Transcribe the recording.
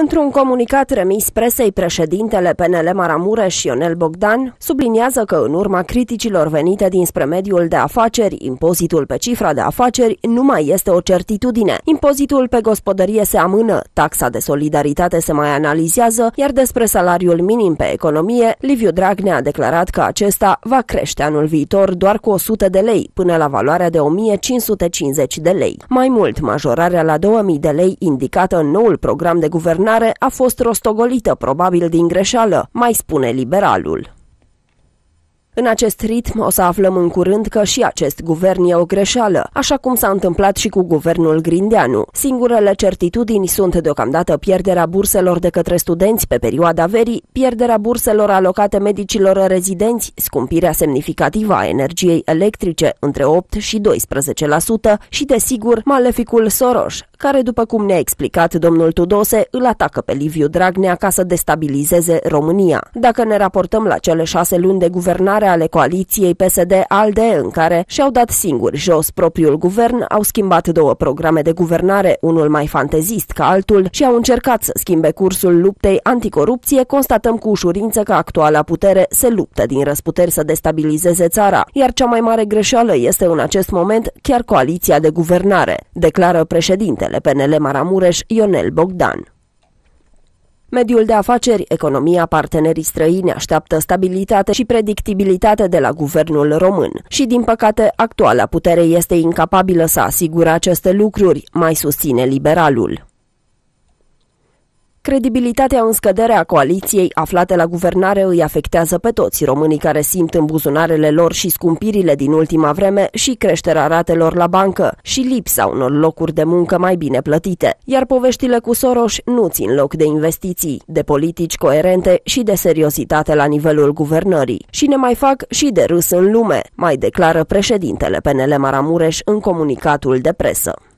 Într-un comunicat remis presei, președintele PNL Maramureș, Ionel Bogdan, subliniază că în urma criticilor venite dinspre mediul de afaceri, impozitul pe cifra de afaceri nu mai este o certitudine. Impozitul pe gospodărie se amână, taxa de solidaritate se mai analizează, iar despre salariul minim pe economie, Liviu Dragnea a declarat că acesta va crește anul viitor doar cu 100 de lei, până la valoarea de 1550 de lei. Mai mult, majorarea la 2000 de lei indicată în noul program de guvernare a fost rostogolită, probabil din greșeală, mai spune liberalul. În acest ritm o să aflăm în curând că și acest guvern e o greșeală, așa cum s-a întâmplat și cu guvernul Grindeanu. Singurele certitudini sunt deocamdată pierderea burselor de către studenți pe perioada verii, pierderea burselor alocate medicilor rezidenți, scumpirea semnificativă a energiei electrice între 8 și 12% și, desigur, maleficul Soros, care, după cum ne-a explicat domnul Tudose, îl atacă pe Liviu Dragnea ca să destabilizeze România. Dacă ne raportăm la cele 6 luni de guvernare ale coaliției PSD-ALDE, în care și-au dat singuri jos propriul guvern, au schimbat 2 programe de guvernare, unul mai fantezist ca altul, și au încercat să schimbe cursul luptei anticorupție, constatăm cu ușurință că actuala putere se luptă din răsputeri să destabilizeze țara, iar cea mai mare greșeală este în acest moment chiar coaliția de guvernare, declară președintele PNL Maramureș, Ionel Bogdan. Mediul de afaceri, economia, partenerii străini așteaptă stabilitate și predictibilitate de la guvernul român și, din păcate, actuala putere este incapabilă să asigure aceste lucruri, mai susține liberalul. Credibilitatea în scădere a coaliției aflate la guvernare îi afectează pe toți românii care simt în buzunarele lor și scumpirile din ultima vreme și creșterea ratelor la bancă și lipsa unor locuri de muncă mai bine plătite. Iar poveștile cu Soros nu țin loc de investiții, de politici coerente și de seriozitate la nivelul guvernării și ne mai fac și de râs în lume, mai declară președintele PNL Maramureș în comunicatul de presă.